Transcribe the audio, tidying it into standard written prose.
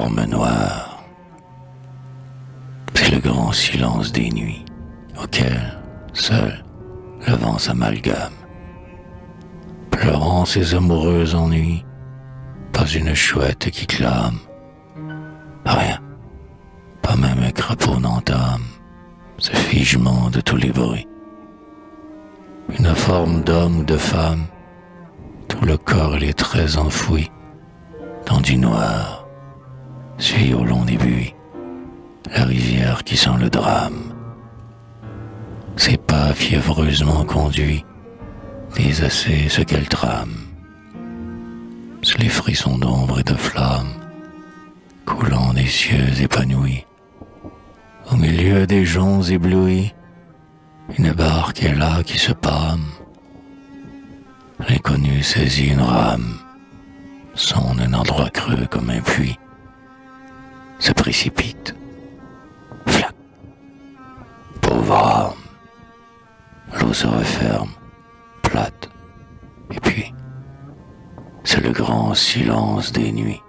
forme noire. C'est le grand silence des nuits, auquel, seul, le vent s'amalgame. Pleurant ses amoureux ennuis, pas une chouette qui clame. Rien, pas même un crapaud n'entame ce figement de tous les bruits. Une forme d'homme ou de femme, tout le corps et les traits enfouis dans du noir, suit au long des buis la rivière qui sent le drame. Ses pas fiévreusement conduits disent assez ce qu'elle trame. Sous les frissons d'ombre et de flammes coulant des cieux épanouis, au milieu des joncs éblouis, une barque est là qui se pâme. L'inconnu saisit une rame, sonde un endroit creux comme un puits, se précipite. Flac! Pauvre âme! L'eau se referme, plate, et puis, c'est le grand silence des nuits.